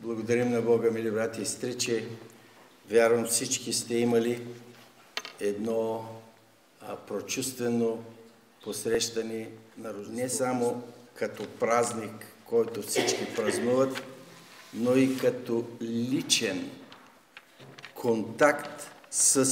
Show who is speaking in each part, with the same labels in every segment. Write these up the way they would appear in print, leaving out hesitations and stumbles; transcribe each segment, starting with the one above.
Speaker 1: Благодарим на Бога, мили брати и сестри, че вярвам всички сте имали едно прочувствено посрещане на Рождество. Не само като празник, който всички празнуват, но и като личен контакт с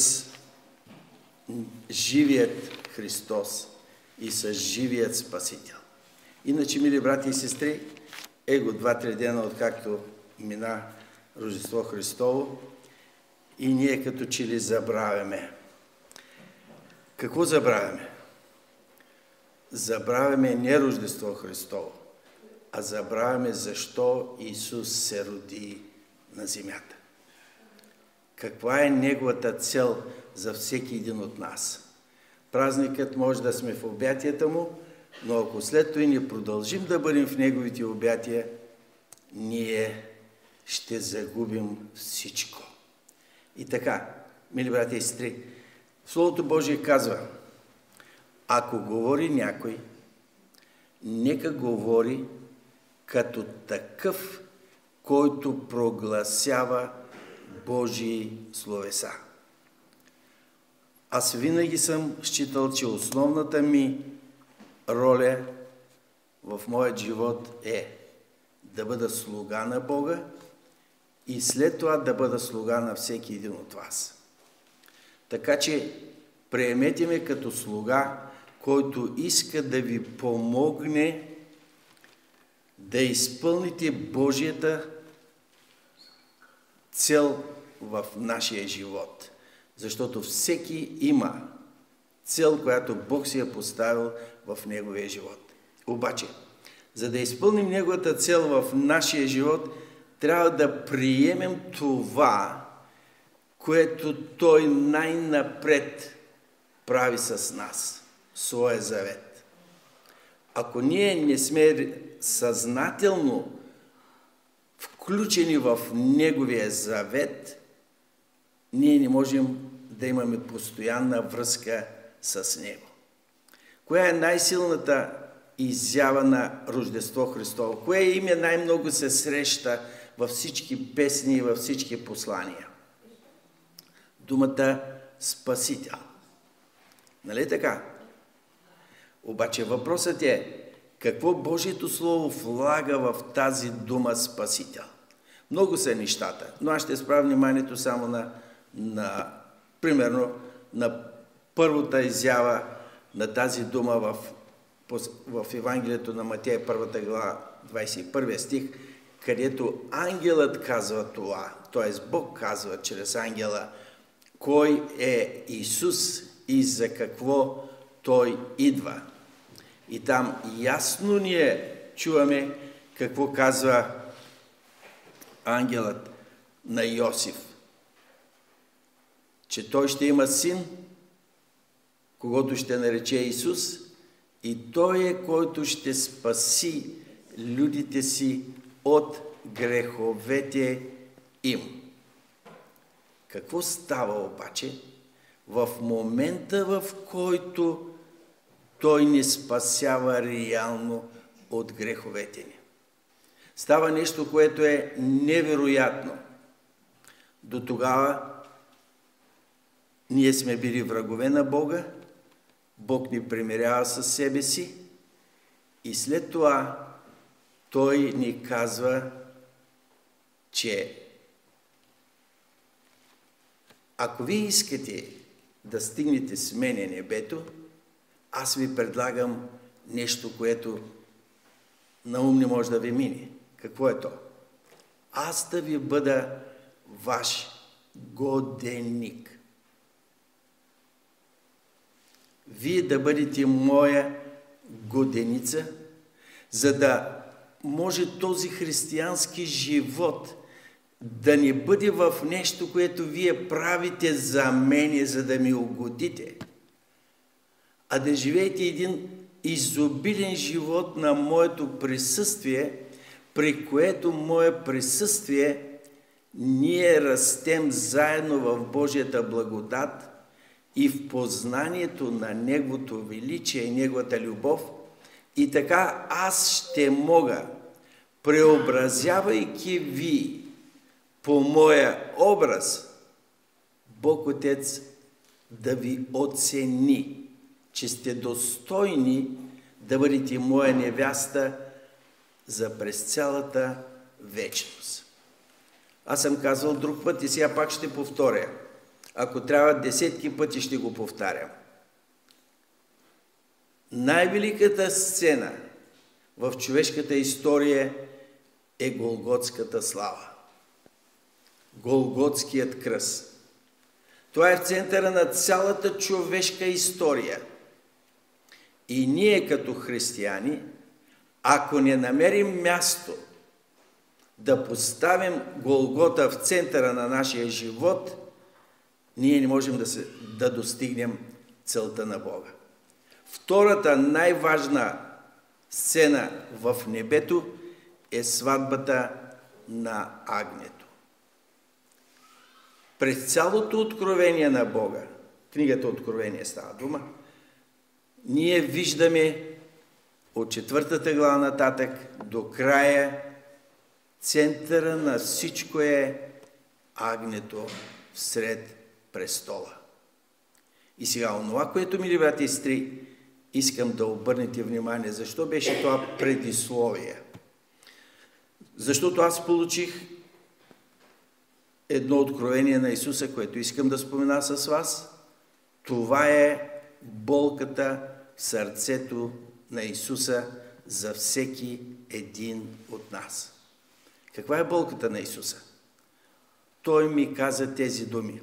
Speaker 1: живият Христос и с живият Спасител. Иначе, мили брати и сестри, его 2-3 дена, откакто мина Рождество Христово, и ние като че ли забравяме. Какво забравяме? Забравяме не Рождество Христово, а забравяме защо Исус се роди на земята. Каква е Неговата цел за всеки един от нас? Празникът може да сме в обятията Му, но ако след това не продължим да бъдем в Неговите обятия, ние ще загубим всичко. И така, мили брати и сестри, Словото Божие казва, ако говори някой, нека говори като такъв, който прогласява Божии словеса. Аз винаги съм считал, че основната ми роля в моят живот е да бъда слуга на Бога и след това да бъда слуга на всеки един от вас. Така че приемете ме като слуга, който иска да ви помогне да изпълните Божията цел в нашия живот. Защото всеки има цел, която Бог си е поставил в неговия живот. Обаче, за да изпълним неговата цел в нашия живот, трябва да приемем това, което Той най-напред прави с нас, своя завет. Ако ние не сме съзнателно включени в Неговия завет, ние не можем да имаме постоянна връзка с Него. Коя е най-силната изява на Рождество Христово? Кое име най-много се среща във всички песни и във всички послания? Думата Спасител. Нали така? Обаче въпросът е, какво Божието Слово влага в тази дума Спасител? Много са нещата, но аз ще спра вниманието само примерно, на първата изява на тази дума в Евангелието на Матея, 1 глава, 21 стих, където ангелът казва това, т.е. Бог казва чрез ангела, кой е Исус и за какво Той идва. И там ясно ние чуваме какво казва ангелът на Йосиф, че той ще има син, когото ще нарече Исус, и той е, който ще спаси людите си от греховете им. Какво става обаче в момента, в който Той ни спасява реално от греховете ни? Става нещо, което е невероятно. До тогава ние сме били врагове на Бога, Бог ни примирява със себе си и след това Той ни казва, че ако вие искате да стигнете с мене небето, аз ви предлагам нещо, което на ум не може да ви мине. Какво е то? Аз да ви бъда ваш годеник. Вие да бъдете моя годеница, за да може този християнски живот да не бъде в нещо, което вие правите за мене, за да ми угодите, а да живеете един изобилен живот на моето присъствие, при което мое присъствие ние растем заедно в Божията благодат и в познанието на Неговото величие и Неговата любов, и така аз ще мога, преобразявайки ви по моя образ, Бог Отец да ви оцени, че сте достойни да бъдете моя невяста за през цялата вечност. Аз съм казвал друг път и сега пак ще повторя. Ако трябва 10 пъти ще го повтарям. Най-великата сцена в човешката история е Голготската слава. Голготският кръст. Това е в центъра на цялата човешка история. И ние като християни, ако не намерим място да поставим Голгота в центъра на нашия живот, ние не можем да достигнем целта на Бога. Втората най-важна сцена в небето е сватбата на агнето. През цялото откровение на Бога, книгата Откровение става дума, ние виждаме от 4 глава нататък до края центъра на всичко е агнето всред престола. И сега, онова, което, мили брати и сестри, искам да обърнете внимание. Защо беше това предисловие? Защото аз получих едно откровение на Исуса, което искам да спомена с вас. Това е болката в сърцето на Исуса за всеки един от нас. Каква е болката на Исуса? Той ми каза тези думи.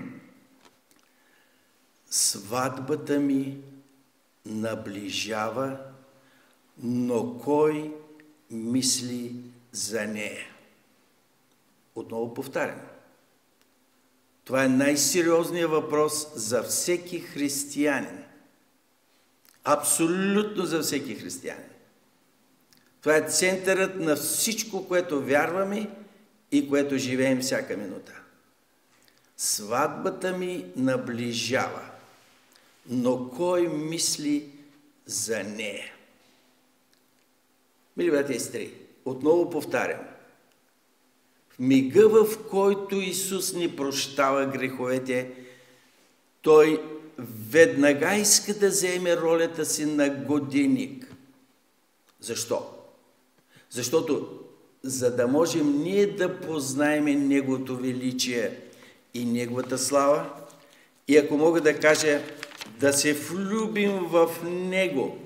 Speaker 1: Сватбата ми наближава, но кой мисли за нея? Отново повтарям. Това е най-сериозният въпрос за всеки християнин. Абсолютно за всеки християнин. Това е центърът на всичко, което вярваме и което живеем всяка минута. Сватбата ми наближава, но кой мисли за нея? Мили брати и сестри, отново повтарям. В мига, в който Исус ни прощава греховете, Той веднага иска да вземе ролята си на годеник. Защо? Защото, за да можем ние да познаем Неговото величие и Неговата слава, и ако мога да кажа, да се влюбим в Него,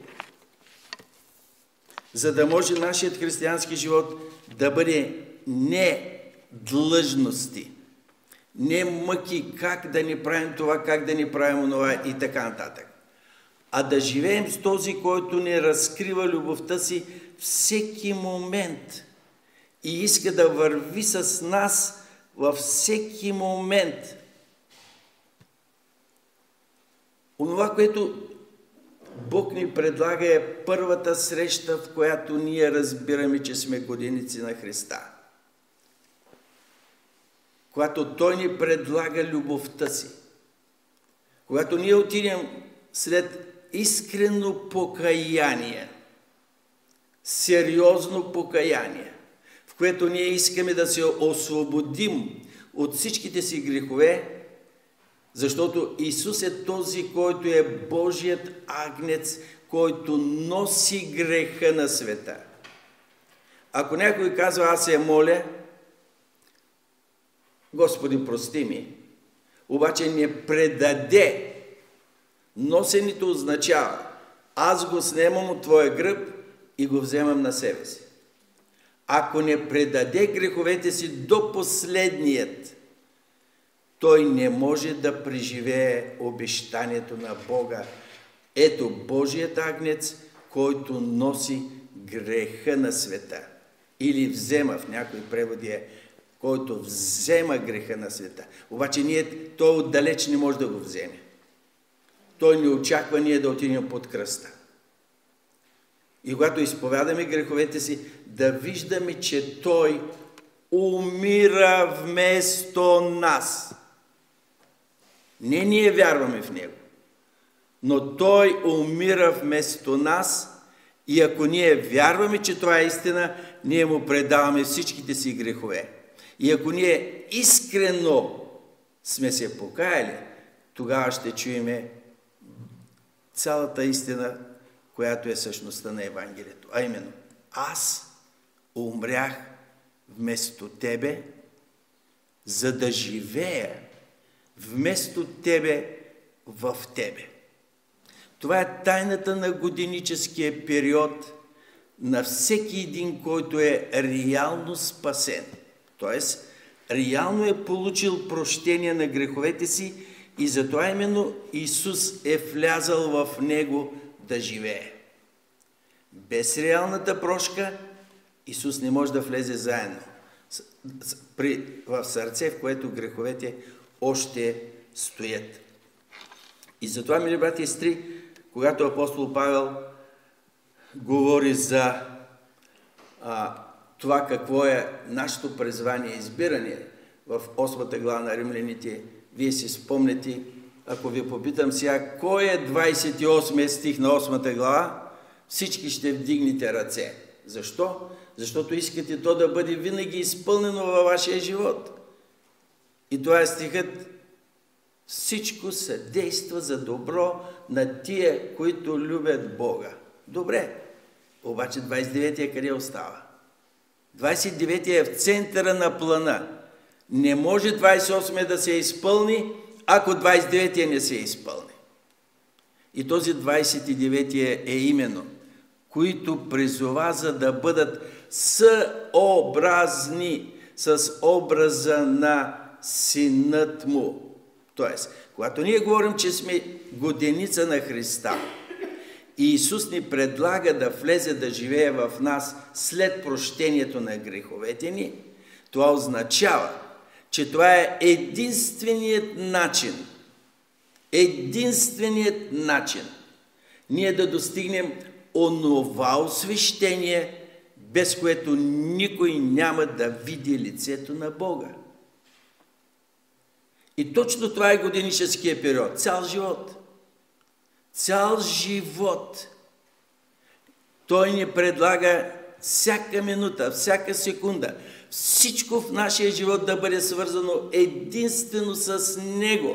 Speaker 1: за да може нашият християнски живот да бъде не длъжности, не мъки как да ни правим това, как да ни правим онова и така нататък, а да живеем с този, който ни разкрива любовта си всеки момент и иска да върви с нас във всеки момент. Онова, което Бог ни предлага, е първата среща, в която ние разбираме, че сме годеници на Христа. Когато Той ни предлага любовта си. Когато ние отидем след искрено покаяние, сериозно покаяние, в което ние искаме да се освободим от всичките си грехове, защото Исус е този, който е Божият агнец, който носи греха на света. Ако някой казва, аз се моля, Господи, прости ми, обаче не предаде, носенето означава, аз го снемам от твоя гръб и го вземам на себе си. Ако не предаде греховете си до последният, той не може да преживее обещанието на Бога. Ето Божият агнец, който носи греха на света. Или взема, в някои преводи който взема греха на света. Обаче той отдалеч не може да го вземе. Той не очаква ние да отидем под кръста. И когато изповядаме греховете си, да виждаме, че Той умира вместо нас. Не ние вярваме в Него, но Той умира вместо нас и ако ние вярваме, че това е истина, ние Му предаваме всичките си грехове. И ако ние искрено сме се покаяли, тогава ще чуеме цялата истина, която е същността на Евангелието. А именно, аз умрях вместо тебе, за да живея вместо тебе в тебе. Това е тайната на годиническия период на всеки един, който е реално спасен. Тоест, реално е получил прощение на греховете си и затова именно Исус е влязал в него да живее. Без реалната прошка Исус не може да влезе заедно в сърце, в което греховете още стоят. И затова, мили брати и сестри, когато апостол Павел говори за това какво е нашето призвание и избиране в 8 глава на Римляните, вие си спомнете, ако ви попитам сега, кой е 28 стих на 8 глава, всички ще вдигнете ръце. Защо? Защото искате то да бъде винаги изпълнено във вашия живот. И това е стихът: всичко съдейства за добро на тия, които любят Бога. Добре, обаче 29-я къде остава? 29-я е в центъра на плана. Не може 28-я да се изпълни, ако 29-я не се изпълни. И този 29-я е именно, които призова за да бъдат съобразни с образа на Синът му. Тоест, когато ние говорим, че сме годеница на Христа, и Исус ни предлага да влезе да живее в нас след прощението на греховете ни, това означава, че това е единственият начин ние да достигнем онова освещение, без което никой няма да види лицето на Бога. И точно това е годиническия период. Цял живот. Цял живот. Той ни предлага всяка минута, всяка секунда, всичко в нашия живот да бъде свързано единствено с Него.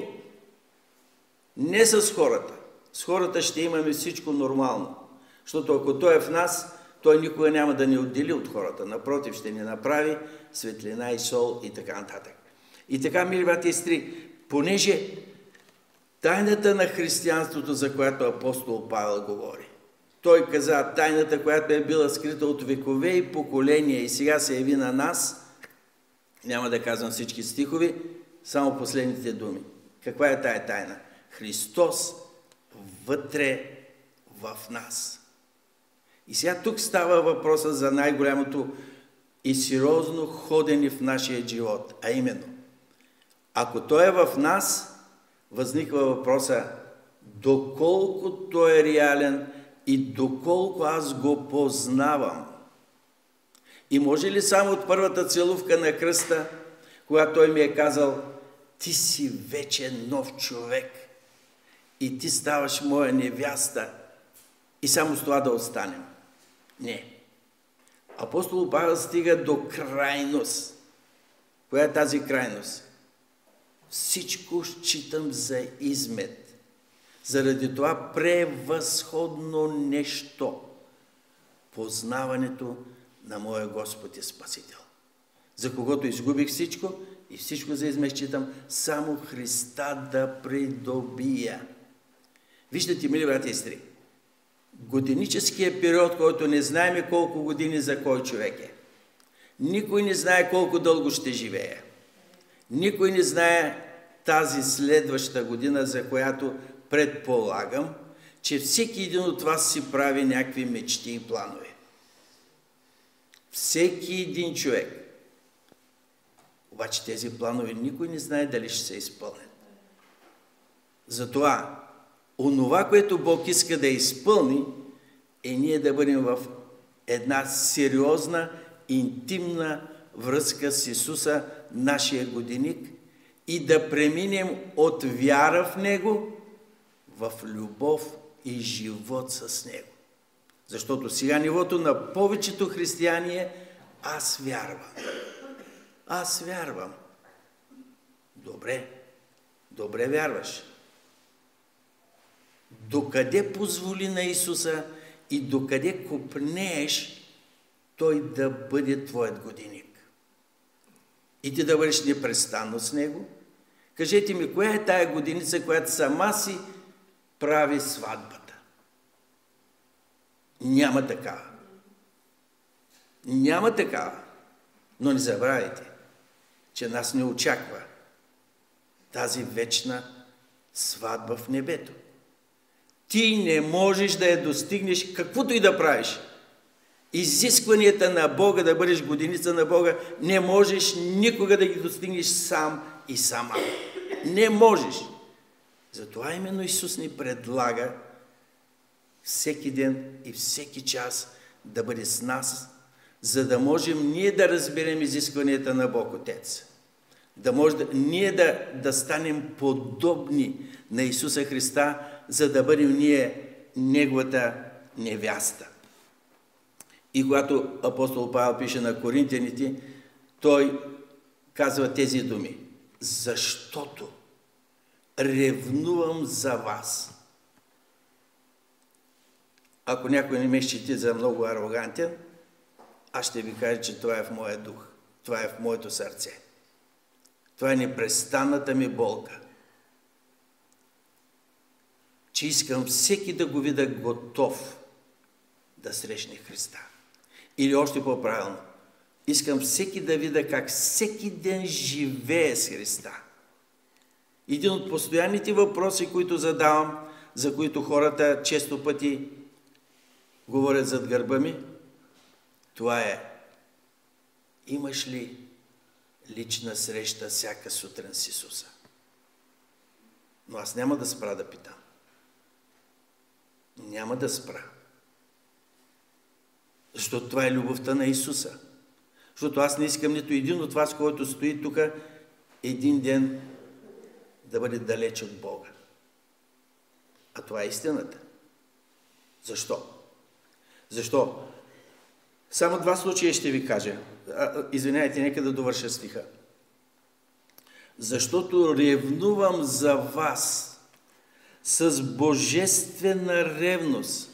Speaker 1: Не с хората. С хората ще имаме всичко нормално. Защото ако Той е в нас, Той никога няма да ни отдели от хората. Напротив, ще ни направи светлина и сол и така нататък. И така, мили брати и сестри, понеже тайната на християнството, за която апостол Павел говори, той каза, тайната, която е била скрита от векове и поколения и сега се яви на нас, няма да казвам всички стихови, само последните думи. Каква е тая тайна? Христос вътре в нас. И сега тук става въпроса за най-голямото и сериозно ходене в нашия живот, а именно, ако Той е в нас, възниква въпроса доколко Той е реален и доколко аз го познавам. И може ли само от първата целувка на кръста, когато Той ми е казал, ти си вече нов човек и ти ставаш моя невяста и само с това да останем? Не. Апостол Павел стига до крайност. Коя е тази крайност? Всичко считам за измет. Заради това превъзходно нещо. Познаването на моя Господ и Спасител. За когото изгубих всичко и всичко за измет считам, само Христа да придобия. Виждате, мили брати и сестри, годиническия период, който не знаем колко години за кой човек е. Никой не знае колко дълго ще живее. Никой не знае тази следваща година, за която предполагам, че всеки един от вас си прави някакви мечти и планове. Всеки един човек. Обаче тези планове никой не знае дали ще се изпълнят. Затова, онова, което Бог иска да изпълни, е ние да бъдем в една сериозна, интимна връзка с Исуса, нашия годинник, и да преминем от вяра в Него в любов и живот с Него. Защото сега нивото на повечето християни е аз вярвам. Аз вярвам. Добре. Добре вярваш. Докъде позволи на Исуса и докъде копнееш Той да бъде твоят годинник? И ти да бъдеш непрестанно с Него? Кажете ми, коя е тая годиница, която сама си прави сватбата? Няма такава. Няма такава. Но не забравяйте, че нас не очаква тази вечна сватба в небето. Ти не можеш да я достигнеш, каквото и да правиш. Изискванията на Бога, да бъдеш годиница на Бога, не можеш никога да ги достигнеш сам и сама. Не можеш. Затова именно Исус ни предлага всеки ден и всеки час да бъде с нас, за да можем ние да разберем изискванията на Бог Отец. Да може ние да станем подобни на Исуса Христа, за да бъдем ние Неговата невяста. И когато апостол Павел пише на коринтяните, той казва тези думи: защото ревнувам за вас. Ако някой не ме счита за много арогантен, аз ще ви кажа, че това е в моя дух. Това е в моето сърце. Това е непрестанната ми болка. Че искам всеки да го видя готов да срещне Христа. Или още по-правилно, искам всеки да видя как всеки ден живее с Христа. Един от постоянните въпроси, които задавам, за които хората често пъти говорят зад гърба ми, това е: имаш ли лична среща всяка сутрин с Исуса? Но аз няма да спра да питам. Няма да спра. Защото това е любовта на Исуса. Защото аз не искам нито един от вас, който стои тук, един ден да бъде далеч от Бога. А това е истината. Защо? Защо? Само два случая ще ви кажа. Извинявайте, нека да довърша стиха. Защото ревнувам за вас с божествена ревност.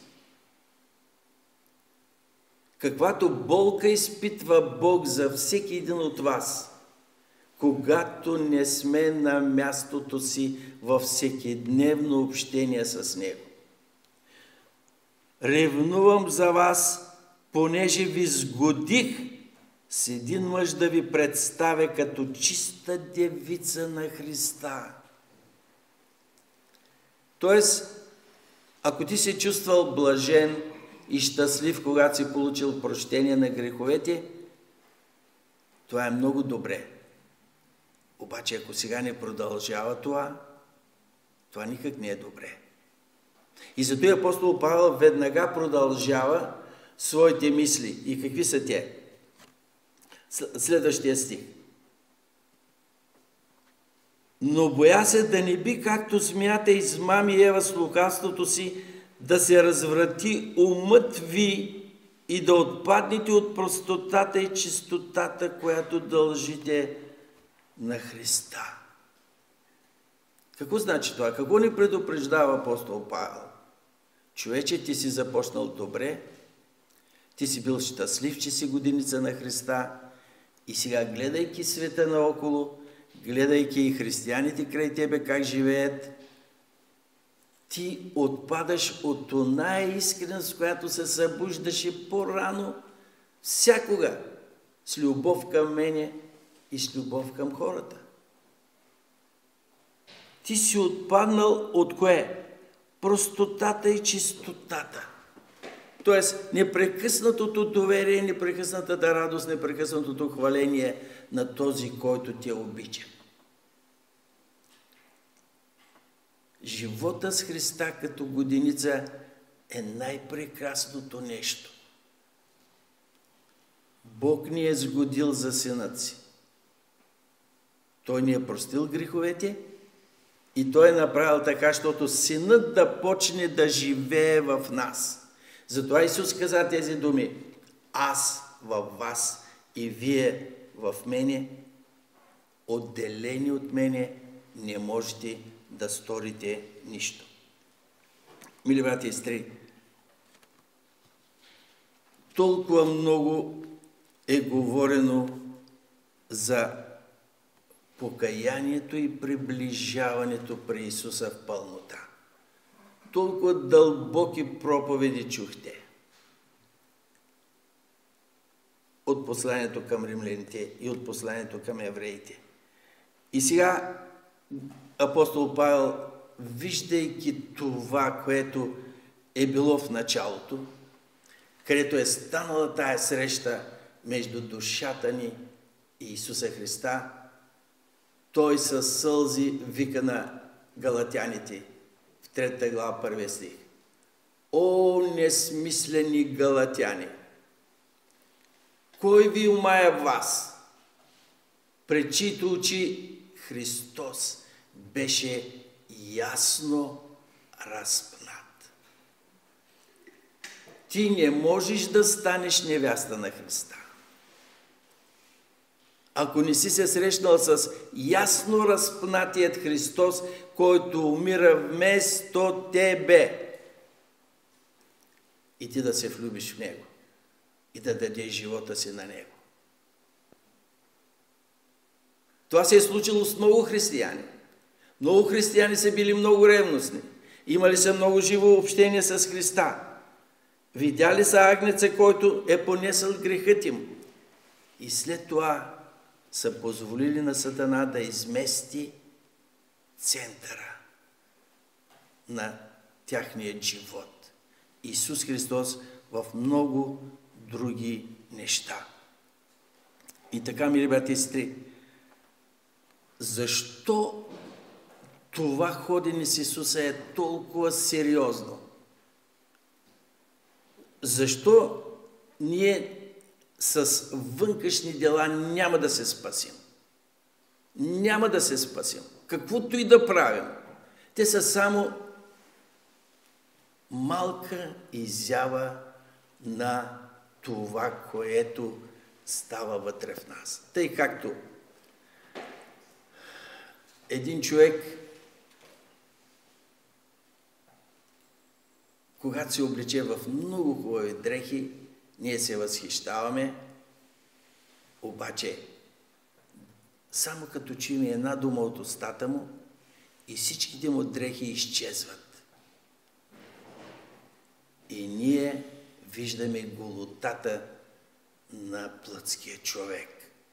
Speaker 1: Каквато болка изпитва Бог за всеки един от вас, когато не сме на мястото си във всекидневно общение с Него. Ревнувам за вас, понеже ви сгодих с един мъж да ви представя като чиста девица на Христа. Тоест, ако ти се чувствал блажен и щастлив, когато си получил прощение на греховете, това е много добре. Обаче, ако сега не продължава това никак не е добре. И зато и апостол Павел веднага продължава своите мисли. И какви са те? Следващия стих. Но боя се да не би, както змията измами Ева с лукавството си, да се разврати умът ви и да отпаднете от простотата и чистотата, която дължите на Христа. Какво значи това? Какво ни предупреждава апостол Павел? Човече, ти си започнал добре, ти си бил щастлив, че си годиница на Христа и сега, гледайки света наоколо, гледайки и християните край тебе как живеят, ти отпадаш от оная искреност, с която се събуждаше по-рано, всякога, с любов към мене и с любов към хората. Ти си отпаднал от кое? Простотата и чистотата. Тоест, непрекъснатото доверие, непрекъснатата радост, непрекъснатото хваление на този, който те обича. Живота с Христа като годиница е най-прекрасното нещо. Бог ни е сгодил за синът си. Той ни е простил греховете и Той е направил така, защото синът да почне да живее в нас. Затова Исус каза тези думи: аз във вас и вие в мене, отделени от мене, не можете да сторите нищо. Мили брати и сестри, толкова много е говорено за покаянието и приближаването при Исуса в пълнота. Толкова дълбоки проповеди чухте. От посланието към римляните и от посланието към евреите. И сега апостол Павел, виждайки това, което е било в началото, където е станала тая среща между душата ни и Исуса Христа, той със сълзи вика на галатяните в 3 глава 1 стих: О, несмислени галатяни! Кой ви умая вас, пред чиито очи Христос беше ясно разпнат? Ти не можеш да станеш невяста на Христа, ако не си се срещнал с ясно разпнатият Христос, който умира вместо тебе, и ти да се влюбиш в Него и да дадеш живота си на Него. Това се е случило с много християни. Много християни са били много ревностни. Имали са много живо общение с Христа. Видяли са агнеца, който е понесъл грехът им. И след това са позволили на Сатана да измести центъра на тяхния живот. Исус Христос в много други неща. И така, мили брати и сестри, защо това ходене с Исуса е толкова сериозно? Защо ние с вънкашни дела няма да се спасим? Няма да се спасим. Каквото и да правим. Те са само малка изява на това, което става вътре в нас. Тъй както един човек, когато се облече в много хубави дрехи, ние се възхищаваме, обаче само като чуем една дума от устата му и всичките му дрехи изчезват. И ние виждаме голотата на плътския човек.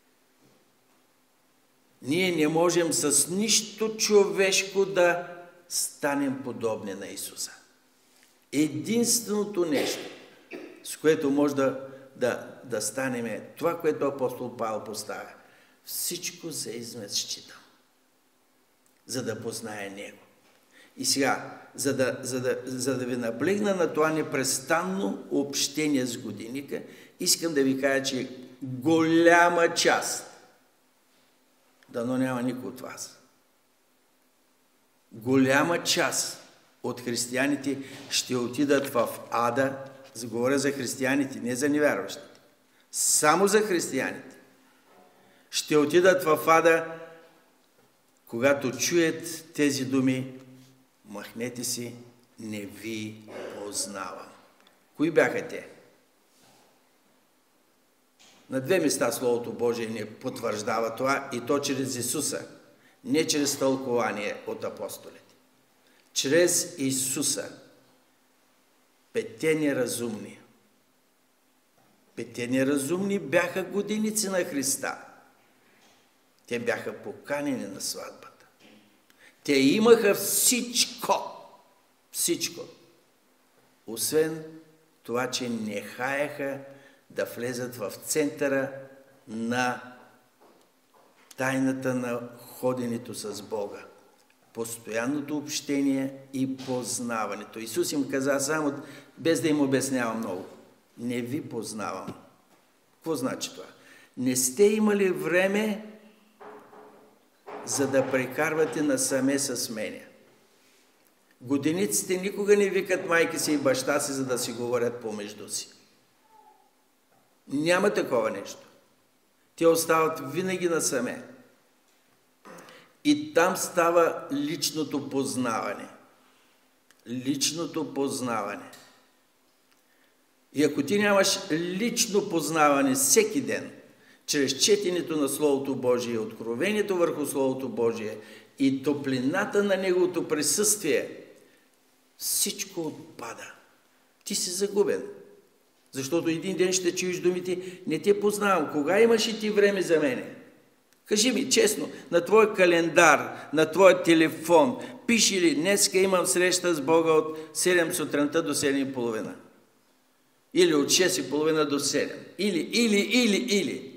Speaker 1: Ние не можем с нищо човешко да станем подобни на Исуса. Единственото нещо, с което може да станем, е това, което апостол Павел поставя. Всичко се измъчитам, за да познае Него. И сега, за да ви наблегна на това непрестанно общение с годинника, искам да ви кажа, че голяма част, дано няма никой от вас, голяма част от християните ще отидат в ада, говоря за християните, не за невярващите, само за християните, ще отидат в ада, когато чуят тези думи: махнете си, не ви познавам. Кои бяха те? На 2 места Словото Божие ни потвърждава това, и то чрез Исуса, не чрез тълкование от апостолите. Чрез Исуса. 5 неразумни. 5 неразумни бяха годиници на Христа. Те бяха поканени на сватбата. Те имаха всичко. Всичко. Освен това, че не хаяха да влезат в центъра на тайната на ходенето с Бога. Постоянното общение и познаването. Исус им каза само, без да им обяснява много: не ви познавам. Какво значи това? Не сте имали време, за да прекарвате насаме с мене. Годиниците никога не викат майка си и баща си, за да си говорят помежду си. Няма такова нещо. те остават винаги насаме. И там става личното познаване. Личното познаване. И ако ти нямаш лично познаване всеки ден, чрез четенето на Словото Божие, откровението върху Словото Божие и топлината на Неговото присъствие, всичко отпада. Ти си загубен. Защото един ден ще чуеш думите: не те познавам, кога имаш и ти време за мене? Кажи ми честно, на твой календар, на твой телефон, пиши ли: днеска имам среща с Бога от 7 сутринта до 7:30? Или от 6:30 до 7? Или.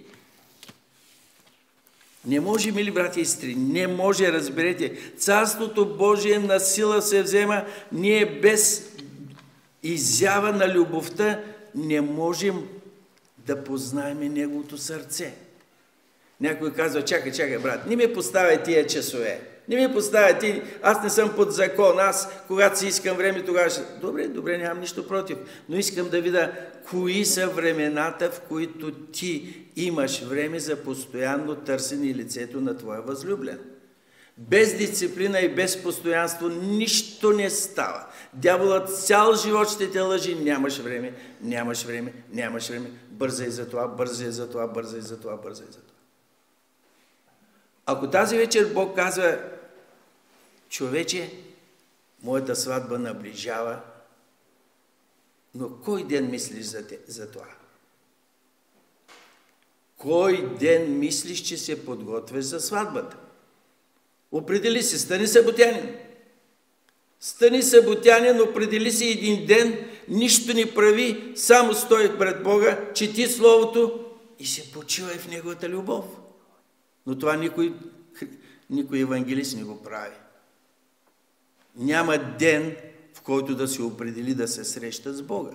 Speaker 1: Не може, мили брати и сестри, не може, разберете. Царството Божие на сила се взема, ние без изява на любовта не можем да познаем Неговото сърце. Някой казва: чакай, брат, не ми поставяй тия часове. Не ми поставяй ти, аз не съм под закон, аз когато си искам време, тогава ще... Добре, нямам нищо против, но искам да видя кои са времената, в които ти имаш време за постоянно търсене лицето на твоя възлюблен. Без дисциплина и без постоянство нищо не става. Дяволът цял живот ще те лъжи: нямаш време. Бързай за това. Ако тази вечер Бог казва: човече, моята сватба наближава, но кой ден мислиш за това? Кой ден мислиш, че се подготвяш за сватбата? Определи се, стани съботянин, определи си един ден, нищо не прави, само стой пред Бога, чети Словото и се почивай в Неговата любов. Но това никой евангелист не го прави. Няма ден, в който да се определи да се среща с Бога.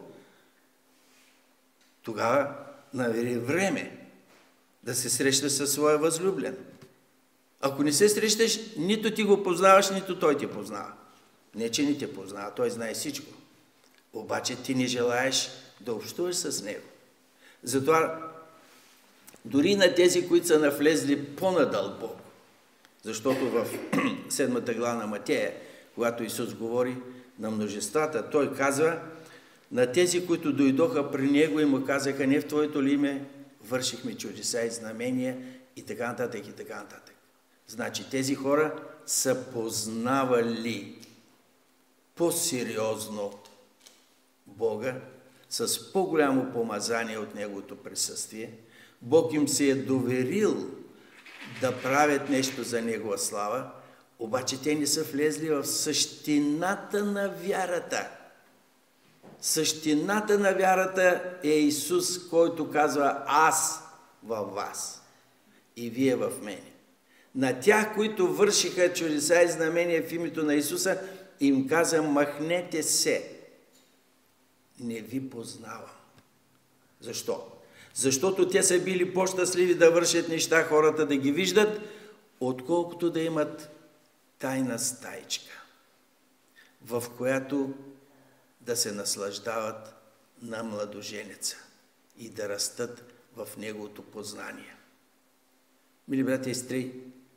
Speaker 1: Тогава намери време да се срещаш със своя възлюблен. Ако не се срещаш, нито ти го познаваш, нито той те познава. Не, че не те познава, той знае всичко. Обаче ти не желаеш да общуваш с него. Затова дори на тези, които са навлезли по-надълбоко, защото в 7 глава на Матея, когато Исус говори на множествата, Той казва на тези, които дойдоха при Него и Му казаха: не в Твоето ли име вършихме чудеса и знамения и така нататък. Значи тези хора са познавали по-сериозно Бога, с по-голямо помазание от Неговото присъствие. Бог им се е доверил да правят нещо за Негова слава, обаче те не са влезли в същината на вярата. Същината на вярата е Исус, който казва: аз във вас и вие в мене. На тях, които вършиха чудеса и знамения в името на Исуса, им каза: махнете се, не ви познавам. Защо? Защото те са били по-щастливи да вършат неща, хората да ги виждат, отколкото да имат тайна стаичка, в която да се наслаждават на младоженеца и да растат в неговото познание. Мили брати и сестри,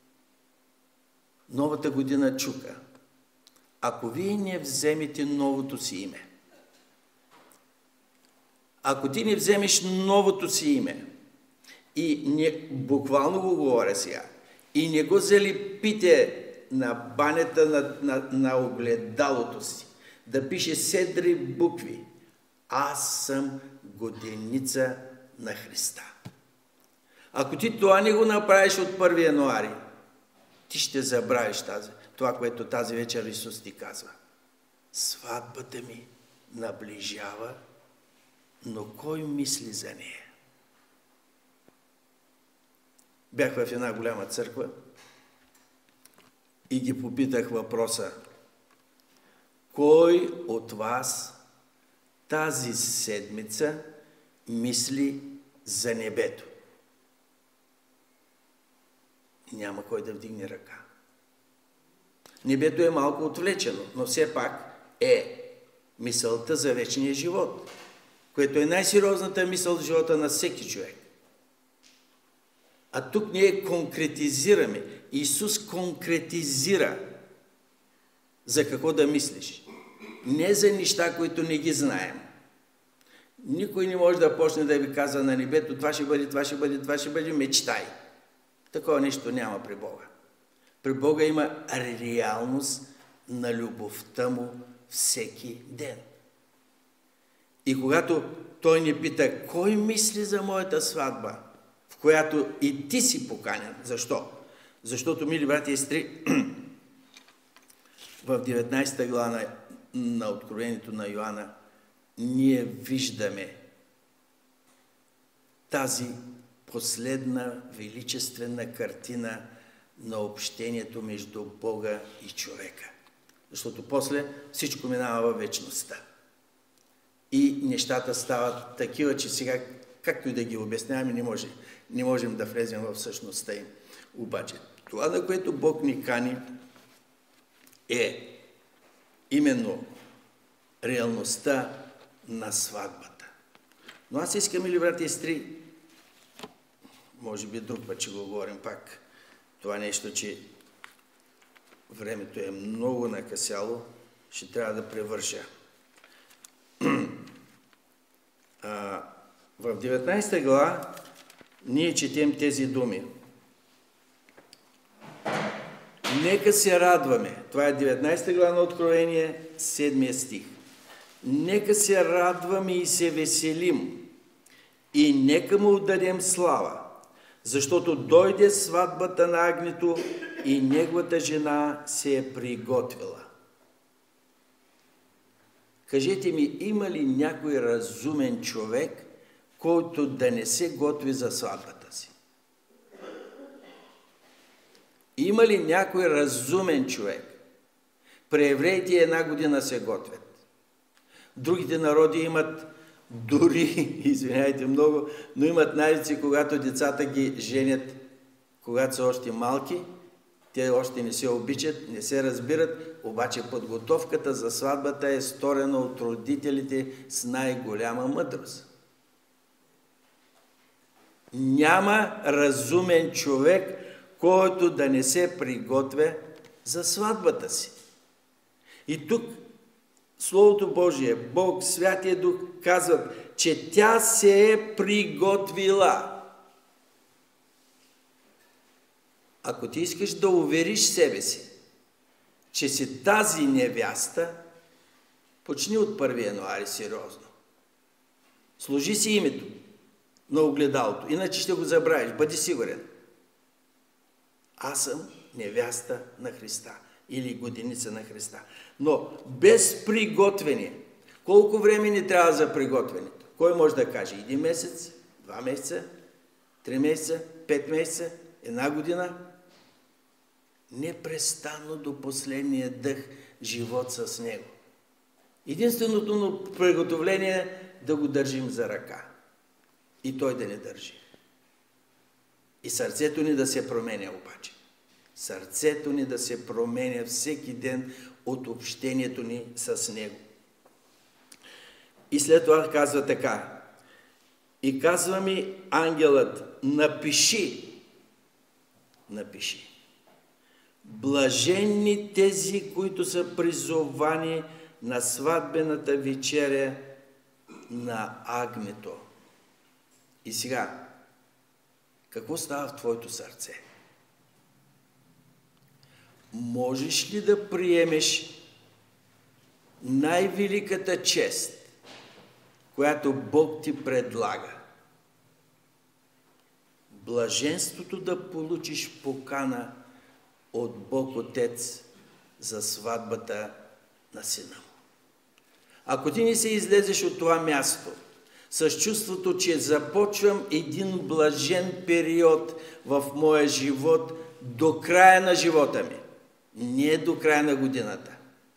Speaker 1: новата година чука. Ако вие не вземете новото си име, ако ти не вземеш новото си име и буквално го говоря сега, и не го залепите на банята на огледалото си, да пише седри букви: аз съм годеница на Христа. Ако ти това не го направиш от 1 януари, ти ще забравиш това, което тази вечер Исус ти казва. Сватбата ми наближава, но кой мисли за нея? Бях в една голяма църква и ги попитах въпроса: кой от вас тази седмица мисли за небето? Няма кой да вдигне ръка. Небето е малко отвлечено, но все пак е мисълта за вечния живот, което е най-сериозната мисъл в живота на всеки човек. А тук ние конкретизираме. Исус конкретизира за какво да мислиш. Не за неща, които не ги знаем. Никой не може да почне да ви казва на небето, това ще бъде, това ще бъде, това ще бъде, мечтай. Такова нещо няма при Бога. При Бога има реалност на любовта му всеки ден. И когато Той ни пита, кой мисли за моята сватба, в която и ти си поканен? Защо? Защото, мили брати и сестри, в 19 глава на Откровението на Йоанна, ние виждаме тази последна величествена картина на общението между Бога и човека. Защото после всичко минава във вечността. И нещата стават такива, че сега, както и да ги обясняваме, не можем да влезем в същността им. Обаче, това, на което Бог ни кани, е именно реалността на сватбата. Но аз искам, мили брати и сестри, може би друг път ще го говорим пак, това нещо, че времето е много накъсяло, ще трябва да превърша. В 19 глава ние четем тези думи. Нека се радваме. Това е 19 глава на Откровение, 7 стих. Нека се радваме и се веселим и нека му отдадем слава, защото дойде сватбата на агнето и неговата жена се е приготвила. Кажете ми, има ли някой разумен човек, който да не се готви за сватбата си? Има ли някой разумен човек? При евреите 1 година се готвят. Другите народи имат дори, извиняйте много, но имат навици, когато децата ги женят, когато са още малки, те още не се обичат, не се разбират, обаче подготовката за сватбата е сторена от родителите с най-голяма мъдрост. Няма разумен човек, който да не се приготвя за сватбата си. И тук Словото Божие, Бог, Святия Дух казват, че тя се е приготвила. Ако ти искаш да увериш себе си, че си тази невяста, почни от 1 януари сериозно. Сложи си името на огледалото, иначе ще го забравиш, бъди сигурен. Аз съм невяста на Христа или годеница на Христа. Но без приготвяне, колко време ни трябва за приготвянето? Кой може да каже? 1 месец, 2 месеца, 3 месеца, 5 месеца, 1 година? Непрестанно до последния дъх живот с Него. Единственото приготовление е да го държим за ръка. И Той да не държи. И сърцето ни да се променя обаче. Сърцето ни да се променя всеки ден от общението ни с Него. И след това казва така. И казва ми ангелът, напиши. Блаженни тези, които са призовани на сватбената вечеря на агнето. И сега, какво става в твоето сърце? Можеш ли да приемеш най-великата чест, която Бог ти предлага? Блаженството да получиш покана от Бог Отец за сватбата на Сина му. Ако ти не се излезеш от това място с чувството, че започвам един блажен период в моя живот до края на живота ми, не до края на годината.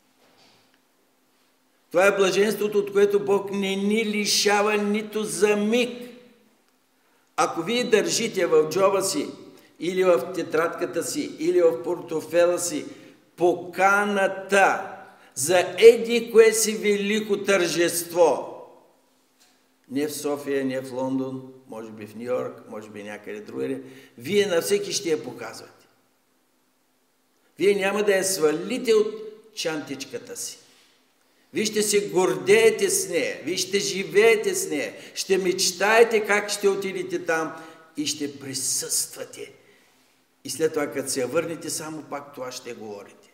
Speaker 1: Това е блаженството, от което Бог не ни лишава нито за миг. Ако вие държите в джоба си, или в тетрадката си, или в портофела си, поканата за еди кое си велико тържество, не в София, не в Лондон, може би в Ню Йорк, може би някъде другаде, вие на всеки ще я показвате. Вие няма да я свалите от чантичката си. Вие ще се гордеете с нея, вие ще живеете с нея, ще мечтаете как ще отидете там и ще присъствате. И след това, като се върнете, само пак това ще говорите.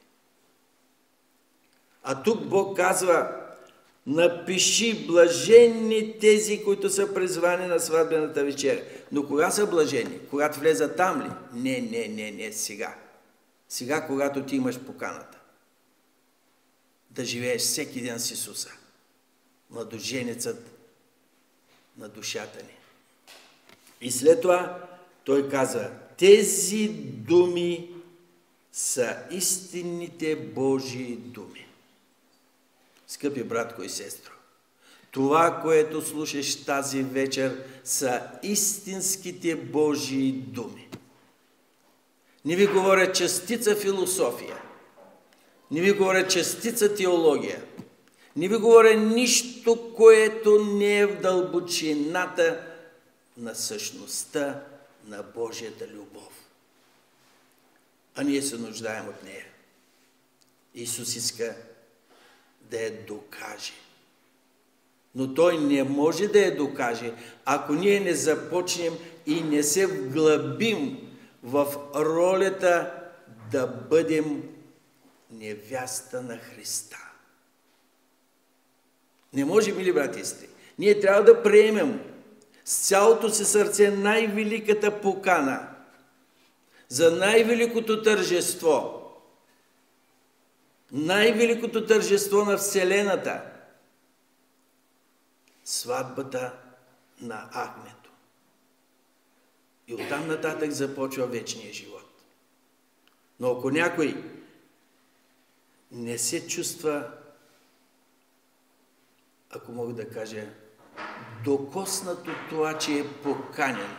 Speaker 1: А тук Бог казва: напиши, блаженни тези, които са призвани на сватбената вечеря. Но кога са блажени? Когато влезат там ли? Не, сега. Сега, когато ти имаш поканата. Да живееш всеки ден с Исуса. Младоженецът на душата ни. И след това той казва: тези думи са истинните Божии думи. Скъпи братко и сестро, това, което слушаш тази вечер, са истинските Божии думи. Не ви говоря частица философия, не ви говоря частица теология, не ви говоря нищо, което не е в дълбочината на същността на Божията любов. А ние се нуждаем от нея. Исус иска да я докаже. Но Той не може да я докаже, ако ние не започнем и не се вглъбим в ролята да бъдем невяста на Христа. Не може, мили брати и сестри. Ние трябва да приемем с цялото си сърце най-великата покана за най-великото тържество. Най-великото тържество на Вселената. Сватбата на агнето. И оттам нататък започва вечния живот. Но ако някой не се чувства, ако мога да кажа, докоснато това, че е поканен,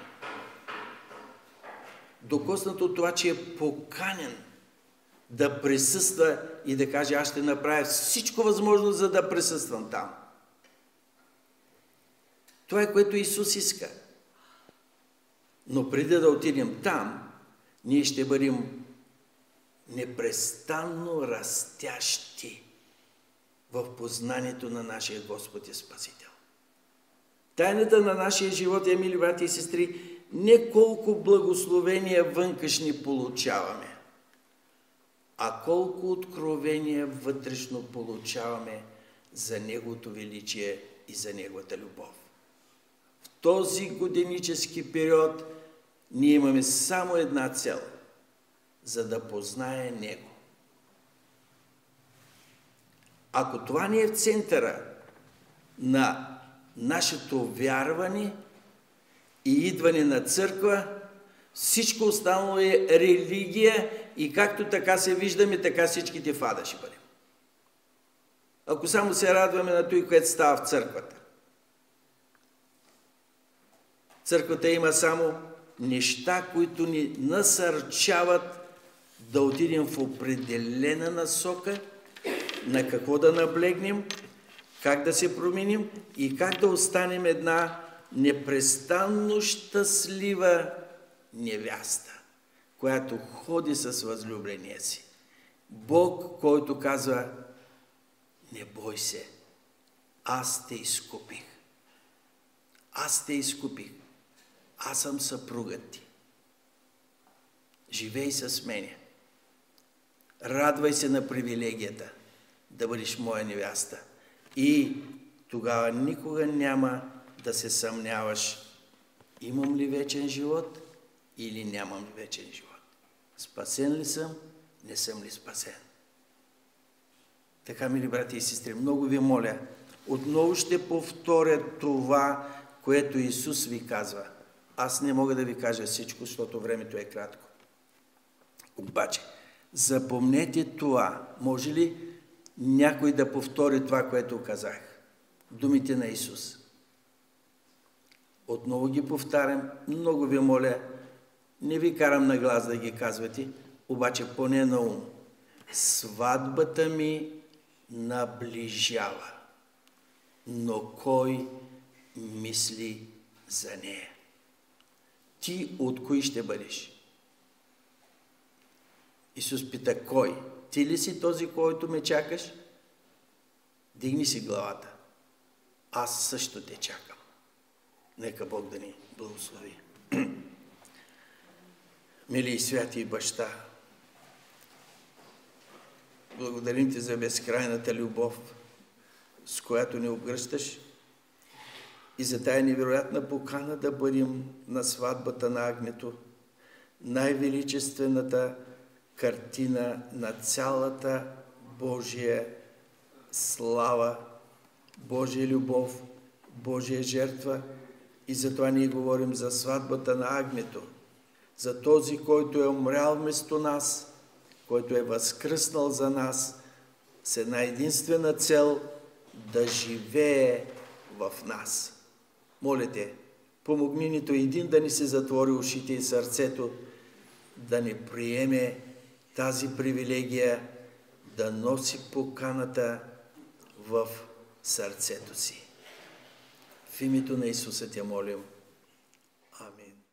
Speaker 1: докоснато това, че е поканен да присъства и да каже: аз ще направя всичко възможно, за да присъствам там. Това е, което Исус иска. Но преди да отидем там, ние ще бъдем непрестанно растящи в познанието на нашия Господ и Спасител. Тайната на нашия живот е, мили брати и сестри, не колко благословения вънкашни получаваме, а колко откровения вътрешно получаваме за Неговото величие и за Неговата любов. В този годинически период ние имаме само една цел, за да познае Него. Ако това не е в центъра на нашето вярване и идване на църква, всичко останало е религия и както така се виждаме, така всичките в ада ще бъдем. Ако само се радваме на това, което става в църквата. Църквата има само неща, които ни насърчават да отидем в определена насока, на какво да наблегнем, как да се променим и как да останем една непрестанно щастлива невяста, която ходи с възлюбления си. Бог, който казва: не бой се, аз те изкупих. Аз те изкупих. Аз съм съпругът ти. Живей с мене. Радвай се на привилегията да бъдеш моя невяста. И тогава никога няма да се съмняваш: имам ли вечен живот или нямам ли вечен живот? Спасен ли съм, не съм ли спасен? Така, мили брати и сестри, много ви моля, отново ще повторя това, което Исус ви казва. Аз не мога да ви кажа всичко, защото времето е кратко. Обаче, запомнете това. Може ли някой да повтори това, което казах? Думите на Исус. Отново ги повтарям. Много ви моля, не ви карам на глас да ги казвате, обаче поне на ум. Сватбата ми наближава, но кой мисли за нея? ти от кои ще бъдеш? Исус пита, кой? Ти ли си този, който ме чакаш? Дигни си главата. Аз също те чакам. Нека Бог да ни благослови. Мили и святи баща, благодарим ти за безкрайната любов, с която ни обгръщаш, и за тая невероятна покана да бъдем на сватбата на Агнето, най-величествената картина на цялата Божия слава, Божия любов, Божия жертва. И затова ние говорим за сватбата на Агнето, за този, който е умрял вместо нас, който е възкръснал за нас с една единствена цел да живее в нас. Моля те, помогни нито един да ни се затвори ушите и сърцето, да не приеме тази привилегия да носи поканата в сърцето си. В името на Исуса те молим. Амин.